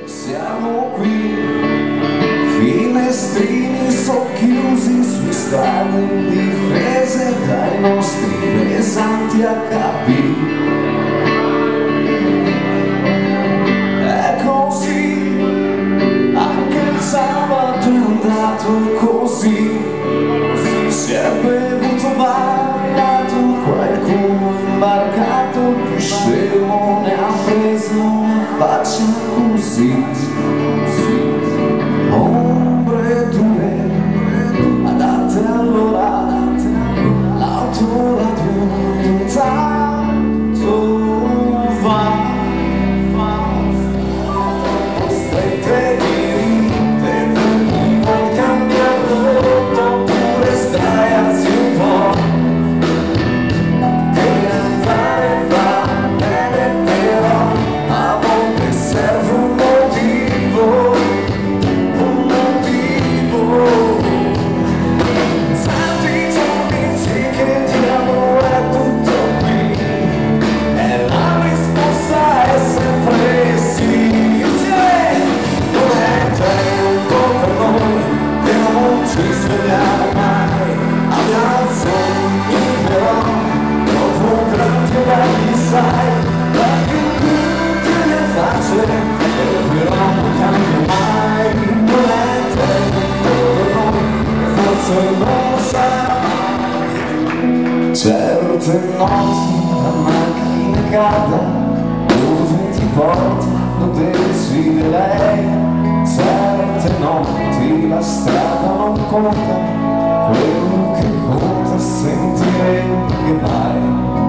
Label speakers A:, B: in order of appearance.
A: Siamo qui, finestrini socchiusi su strade indifese dai nostri pesanti HP. È così, anche il sabato è andato così. Si è bevuto, ballato, qualcuno imbarcato, più scemo ne ha preso una faccia così. Ombre dure, adatte allora, l'autoradio intanto va. Strette diritte, non cambiando rotta, oppure stai alzi un po'. Che andare va bene, però a volte serve un motivo. Tanti giorni sì che di amore tutto qui, e la risposta è sempre sì. Non è tempo per noi che non ci svegliamo mai, abbiamo sogni però dopo un grande bagni, sai, la più tutte le facce, e però non cambia mai. Non è tempo per noi, forse non lo sarà. Certe notti la macchina calda, dove ti porta lo decide lei. Certe notti la strada non conta, quello che conta è sentire che mai